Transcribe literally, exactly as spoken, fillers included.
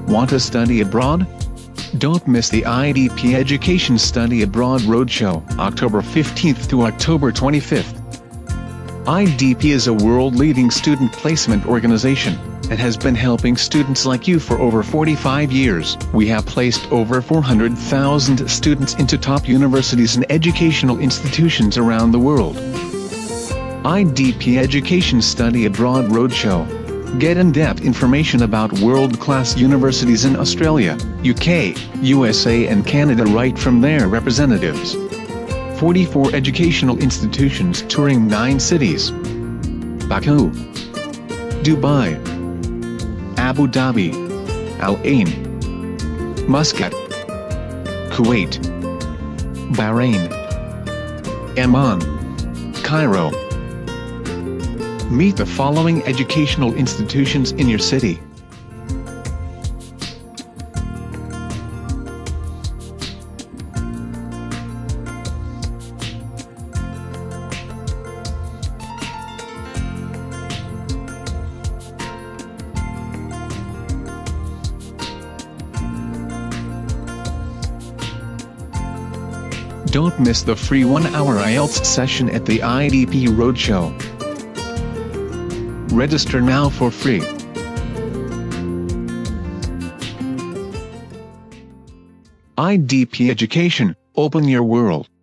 Want to study abroad? Don't miss the I D P Education Study Abroad Roadshow, October fifteenth to October twenty-fifth. I D P is a world-leading student placement organization, and has been helping students like you for over forty-five years. We have placed over four hundred thousand students into top universities and educational institutions around the world. I D P Education Study Abroad Roadshow. Get in-depth information about world-class universities in Australia, U K, U S A and Canada right from their representatives. forty-four educational institutions touring nine cities: Baku, Dubai, Abu Dhabi, Al Ain, Muscat, Kuwait, Bahrain, Amman, Cairo. Meet the following educational institutions in your city. Don't miss the free one-hour I E L T S session at the I D P Roadshow. Register now for free. I D P Education, open your world.